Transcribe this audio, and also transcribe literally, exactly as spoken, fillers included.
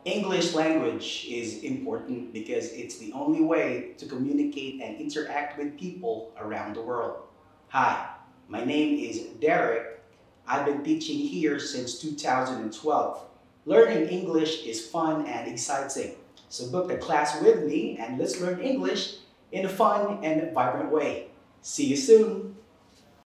English language is important because it's the only way to communicate and interact with people around the world. Hi, my name is Derick. I've been teaching here since two thousand twelve. Learning English is fun and exciting. So book a class with me and let's learn English in a fun and vibrant way. See you soon!